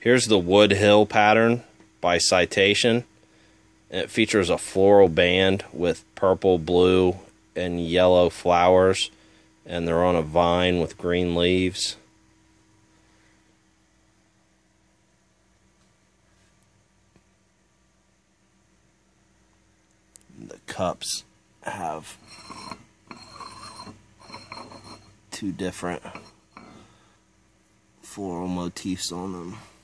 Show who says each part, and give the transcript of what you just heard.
Speaker 1: Here's the Woodhill pattern by Citation. It features a floral band with purple, blue, and yellow flowers, and they're on a vine with green leaves. The cups have two different floral motifs on them.